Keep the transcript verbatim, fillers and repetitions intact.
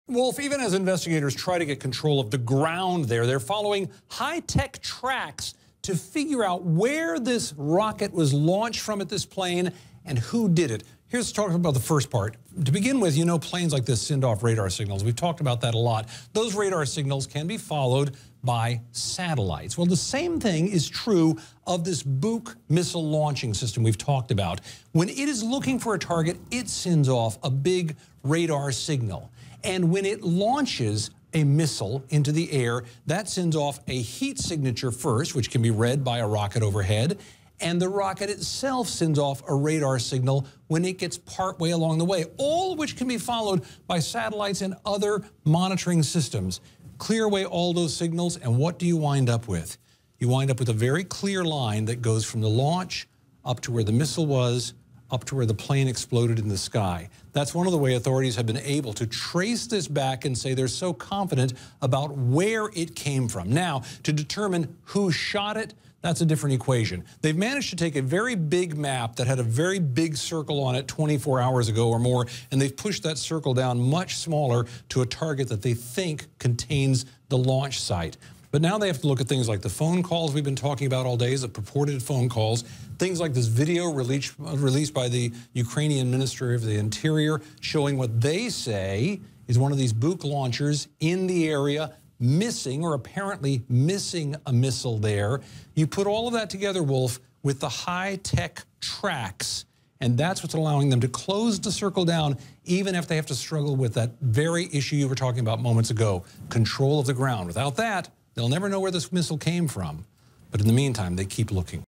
Wolf, even as investigators try to get control of the ground there, they're following high-tech tracks to figure out where this rocket was launched from at this plane and who did it. Here's talking about the first part. To begin with, you know planes like this send off radar signals. We've talked about that a lot. Those radar signals can be followed by satellites. Well, the same thing is true of this Buk missile launching system we've talked about. When it is looking for a target, it sends off a big radar signal. And when it launches a missile into the air, that sends off a heat signature first, which can be read by a rocket overhead. And the rocket itself sends off a radar signal when it gets partway along the way, all of which can be followed by satellites and other monitoring systems. Clear away all those signals, and what do you wind up with? You wind up with a very clear line that goes from the launch up to where the missile was, up to where the plane exploded in the sky. That's one of the way authorities have been able to trace this back and say they're so confident about where it came from. Now, to determine who shot it, that's a different equation. They've managed to take a very big map that had a very big circle on it twenty-four hours ago or more, and they've pushed that circle down much smaller to a target that they think contains the launch site. But now they have to look at things like the phone calls we've been talking about all day, the purported phone calls, things like this video released, released by the Ukrainian Ministry of the Interior showing what they say is one of these Buk launchers in the area, missing or apparently missing a missile there. You put all of that together, Wolf, with the high-tech tracks, and that's what's allowing them to close the circle down, even if they have to struggle with that very issue you were talking about moments ago, control of the ground. Without that, they'll never know where this missile came from. But in the meantime, they keep looking.